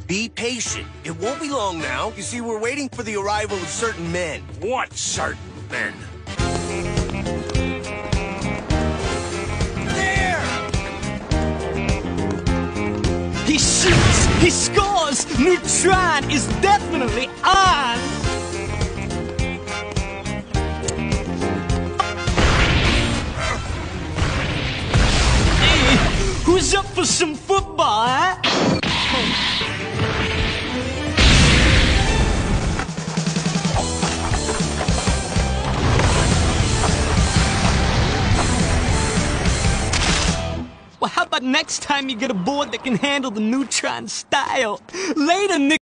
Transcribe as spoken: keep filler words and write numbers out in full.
Be patient. It won't be long now. You see, we're waiting for the arrival of certain men. What certain men? There! He shoots! He scores! Neutron is definitely on! Hey, who's up for some football, huh? Well, how about next time you get a board that can handle the Neutron style? Later, Nick.